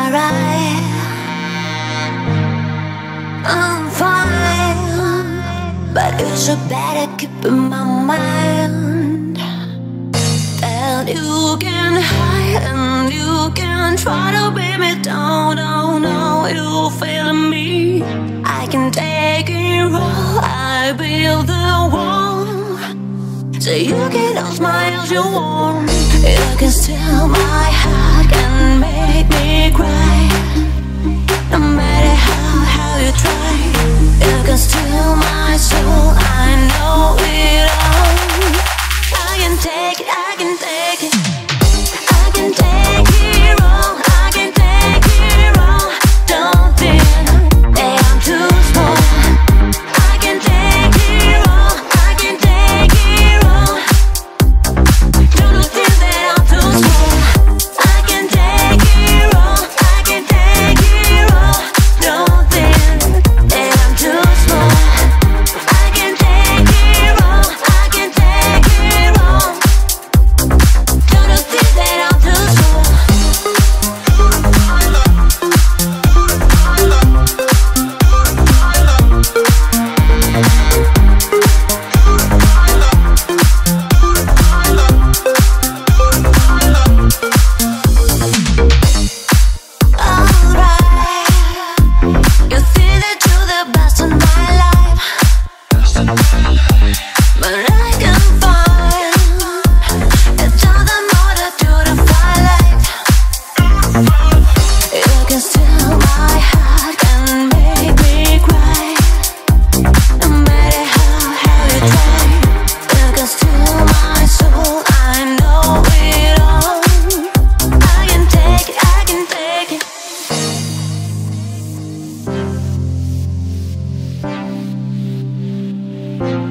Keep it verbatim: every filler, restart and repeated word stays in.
alright. I'm fine, but you should better keep in my mind that you can hide and you can try to beat me down. Oh no, you're failing me. I can take it all, I build the wall, so you can all smiles you want. You can steal my heart and make me cry. No matter how, how you try, you can steal my soul, I know it all. I can take it, I can take it, I can take it all, I can take it all. Don't think that I'm too small. I can take it all, I can take it all. Don't think that I'm too small. I can take it all, I can take it all. Don't think that I'm too small. I can take it all, I can take it all. Don't think that I'm too small. You see that you're the best in my life, but I can find it's all the more to do to find life. You can steal my heart and make me cry. No matter how, how you try, you can steal my soul, I know it all. I can take it, I can take it. Thank you.